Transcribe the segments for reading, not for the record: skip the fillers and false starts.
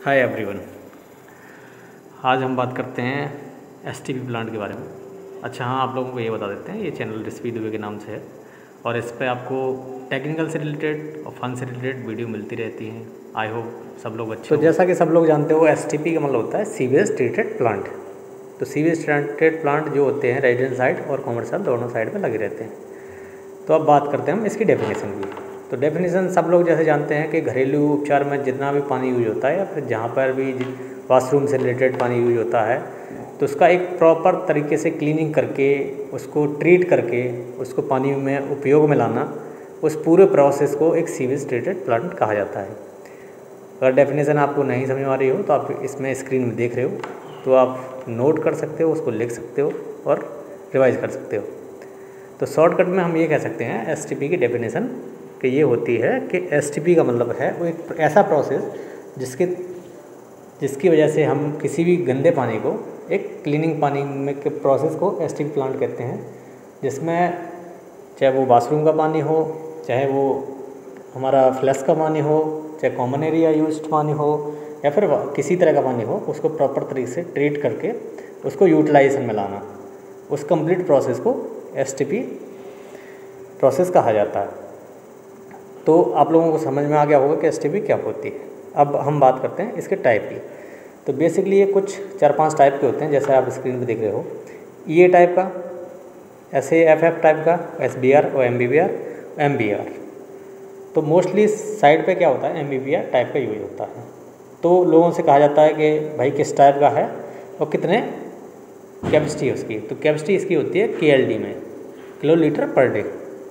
Hi everyone. आज हम बात करते हैं एसटीपी प्लांट के बारे में। अच्छा हाँ, आप लोगों को ये बता देते हैं, ये चैनल रेसिपी दुबे के नाम से है और इस पर आपको टेक्निकल से रिलेटेड और फन से रिलेटेड वीडियो मिलती रहती हैं। आई होप सब लोग अच्छे। तो जैसा कि सब लोग जानते हो, एसटीपी का मतलब होता है सीवेज ट्रीटेड प्लांट। तो सीवेज ट्रीटेड प्लांट जो होते हैं रेजिडेंशियल साइड और कमर्शियल दोनों साइड में लगे रहते हैं। तो अब बात करते हैं हम इसकी डेफिनेशन की। तो डेफिनेशन सब लोग जैसे जानते हैं कि घरेलू उपचार में जितना भी पानी यूज होता है या फिर जहाँ पर भी वॉशरूम से रिलेटेड पानी यूज होता है, तो उसका एक प्रॉपर तरीके से क्लीनिंग करके उसको ट्रीट करके उसको पानी में उपयोग में लाना, उस पूरे प्रोसेस को एक सीवेज ट्रीटेड प्लांट कहा जाता है। अगर डेफिनेशन आपको नहीं समझ में आ रही हो तो आप इसमें स्क्रीन में देख रहे हो, तो आप नोट कर सकते हो, उसको लिख सकते हो और रिवाइज कर सकते हो। तो शॉर्टकट में हम ये कह सकते हैं एसटीपी की डेफिनेशन कि ये होती है कि एसटीपी का मतलब है वो एक ऐसा प्रोसेस जिसकी वजह से हम किसी भी गंदे पानी को एक क्लीनिंग पानी में के प्रोसेस को एसटीपी प्लांट कहते हैं, जिसमें चाहे वो बाथरूम का पानी हो, चाहे वो हमारा फ्लैश का पानी हो, चाहे कॉमन एरिया यूज्ड पानी हो या फिर किसी तरह का पानी हो, उसको प्रॉपर तरीके से ट्रीट करके उसको यूटिलाइजेशन में लाना, उस कंप्लीट प्रोसेस को एसटीपी प्रोसेस कहा जाता है। तो आप लोगों को समझ में आ गया होगा कि एसटीपी क्या होती है। अब हम बात करते हैं इसके टाइप की। तो बेसिकली ये कुछ 4-5 टाइप के होते हैं, जैसे आप स्क्रीन पे देख रहे हो। ये टाइप का, SAFF टाइप का, SBR और MBBR, MBR। तो मोस्टली साइड पे क्या होता है, MBBR टाइप का यूज होता है। तो लोगों से कहा जाता है कि भाई किस टाइप का है और कितने कैपेसिटी है उसकी। तो कैपेसिटी इसकी होती है KLD में, किलो लीटर पर डे।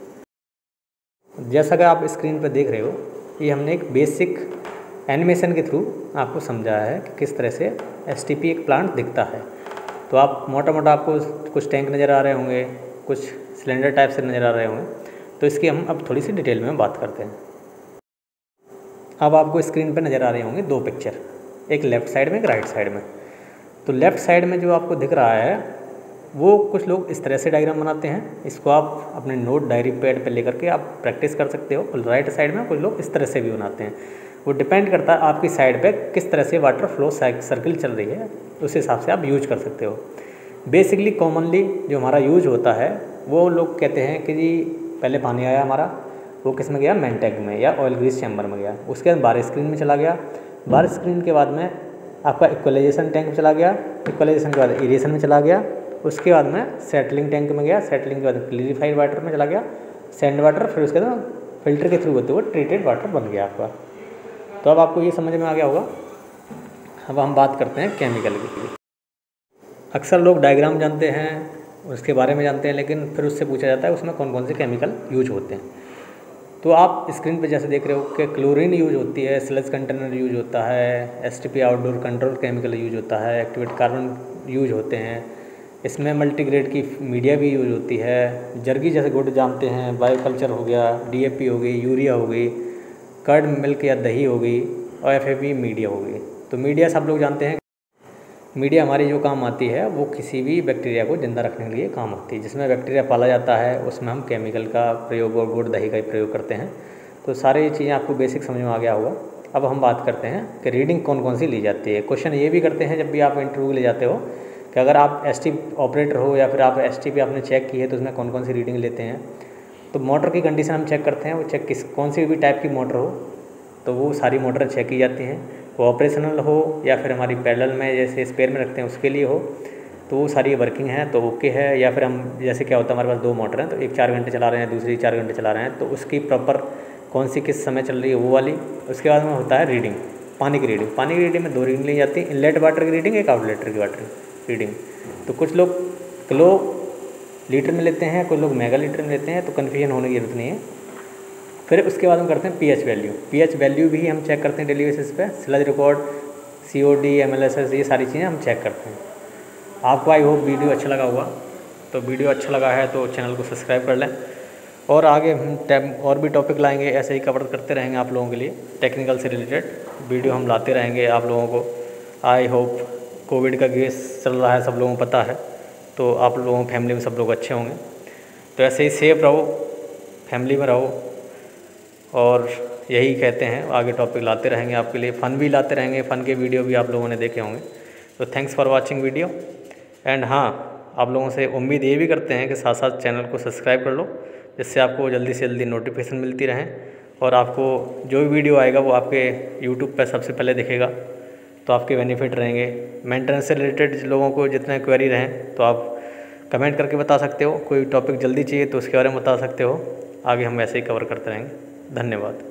जैसा कि आप स्क्रीन पर देख रहे हो, ये हमने एक बेसिक एनिमेशन के थ्रू आपको समझाया है कि किस तरह से एसटीपी एक प्लांट दिखता है। तो आप मोटा मोटा आपको कुछ टैंक नज़र आ रहे होंगे, कुछ सिलेंडर टाइप से नज़र आ रहे होंगे। तो इसकी हम अब थोड़ी सी डिटेल में बात करते हैं। अब आपको स्क्रीन पर नज़र आ रहे होंगे 2 पिक्चर, एक लेफ़्ट साइड में एक राइट साइड में। तो लेफ़्ट साइड में जो आपको दिख रहा है वो कुछ लोग इस तरह से डायग्राम बनाते हैं, इसको आप अपने नोट डायरी पैड पे लेकर के आप प्रैक्टिस कर सकते हो। और राइट साइड में कुछ लोग इस तरह से भी बनाते हैं। वो डिपेंड करता है आपकी साइड पे किस तरह से वाटर फ्लो सर्किल चल रही है, उस हिसाब से आप यूज कर सकते हो। बेसिकली कॉमनली जो हमारा यूज होता है, वो लोग कहते हैं कि जी पहले पानी आया हमारा, वो किस में गया, मेन टैंक में या ऑयल ग्रीस चैम्बर में गया, उसके बाद बाहर स्क्रीन में चला गया, बाहर स्क्रीन के बाद में आपका इक्वलाइजेशन टैंक में चला गया, इक्वलाइजेशन के बाद एरिएशन में चला गया, उसके बाद में सेटलिंग टैंक में गया, सेटलिंग के बाद क्लियरिफाइड वाटर में चला गया, सैंड वाटर, फिर उसके बाद फिल्टर के थ्रू होते हुए ट्रीटेड वाटर बन गया आपका। तो अब आपको ये समझ में आ गया होगा। अब हम बात करते हैं केमिकल की। अक्सर लोग डायग्राम जानते हैं, उसके बारे में जानते हैं, लेकिन फिर उससे पूछा जाता है उसमें कौन कौन से केमिकल यूज होते हैं। तो आप स्क्रीन पे जैसे देख रहे हो कि क्लोरीन यूज होती है, स्लज कंटेनर यूज होता है, STP outdoor control chemical use होता है, एक्टिवेट कार्बन यूज होते हैं, इसमें मल्टीग्रेड की मीडिया भी यूज होती है, जर्गी जैसे गुड जानते हैं, बायोकल्चर हो गया, DAP हो गई, यूरिया हो गई, कर्ड मिल्क या दही हो गई और FAP मीडिया हो गई। तो मीडिया सब लोग जानते हैं, मीडिया हमारी जो काम आती है वो किसी भी बैक्टीरिया को ज़िंदा रखने के लिए काम आती है। जिसमें बैक्टीरिया पाला जाता है उसमें हम केमिकल का प्रयोग और गुड़ दही का प्रयोग करते हैं। तो सारी चीज़ें आपको बेसिक समझ में आ गया होगा। अब हम बात करते हैं कि रीडिंग कौन कौन सी ली जाती है। क्वेश्चन ये भी करते हैं जब भी आप इंटरव्यू ले जाते हो कि अगर आप STP ऑपरेटर हो या फिर आप STP आपने चेक की है तो उसमें कौन कौन सी रीडिंग लेते हैं। तो मोटर की कंडीशन हम चेक करते हैं, वो चेक कौन सी भी टाइप की मोटर हो तो वो सारी मोटर चेक की जाती हैं। वो ऑपरेशनल हो या फिर हमारी पैरेलल में जैसे स्पेयर में रखते हैं उसके लिए हो तो वो सारी वर्किंग है तो ओके है। या फिर हम जैसे क्या होता है हमारे पास 2 मोटर हैं, तो एक 4 घंटे चला रहे हैं, दूसरी 4 घंटे चला रहे हैं, तो उसकी प्रॉपर कौन सी किस समय चल रही है वो वाली। उसके बाद में होता है रीडिंग, पानी की रीडिंग। पानी की रीडिंग में 2 रीडिंग ली जाती है, इनलेट वाटर की रीडिंग, एक आउटलेट की वाटर रीडिंग। तो कुछ लोग किलो लीटर में लेते हैं, कुछ लोग मेगा लीटर में लेते हैं, तो कन्फ्यूजन होने की जरूरत नहीं है। फिर उसके बाद हम करते हैं pH वैल्यू। pH वैल्यू भी हम चेक करते हैं डेली बेसिस पे, स्लज रिकॉर्ड, COD, MLSS, ये सारी चीज़ें हम चेक करते हैं। आपको आई होप वीडियो अच्छा लगा होगा। तो वीडियो अच्छा लगा है तो चैनल को सब्सक्राइब कर लें और आगे हम और भी टॉपिक लाएंगे, ऐसे ही कवर करते रहेंगे आप लोगों के लिए। टेक्निकल से रिलेटेड वीडियो हम लाते रहेंगे आप लोगों को। आई होप कोविड का केस चल रहा है, सब लोगों को पता है, तो आप लोगों फैमिली में सब लोग अच्छे होंगे। तो ऐसे ही सेफ रहो, फैमिली में रहो और यही कहते हैं, आगे टॉपिक लाते रहेंगे आपके लिए, फ़न भी लाते रहेंगे, फ़न के वीडियो भी आप लोगों ने देखे होंगे। तो thanks for watching video. And हाँ, आप लोगों से उम्मीद ये भी करते हैं कि साथ साथ चैनल को सब्सक्राइब कर लो, जिससे आपको जल्दी से जल्दी नोटिफिकेशन मिलती रहें और आपको जो भी वीडियो आएगा वो आपके यूट्यूब पर सबसे पहले दिखेगा, तो आपके बेनिफिट रहेंगे। मेंटेनेंस से रिलेटेड लोगों को जितने क्वेरी रहें तो आप कमेंट करके बता सकते हो, कोई टॉपिक जल्दी चाहिए तो उसके बारे में बता सकते हो, आगे हम ऐसे ही कवर करते रहेंगे। धन्यवाद।